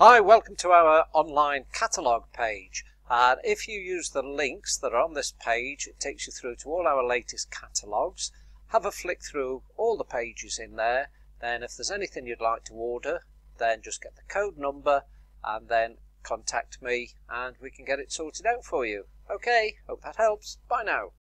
Hi, welcome to our online catalogue page. And if you use the links that are on this page, it takes you through to all our latest catalogues. Have a flick through all the pages in there. Then if there's anything you'd like to order, then just get the code number and then contact me and we can get it sorted out for you. Okay, hope that helps. Bye now.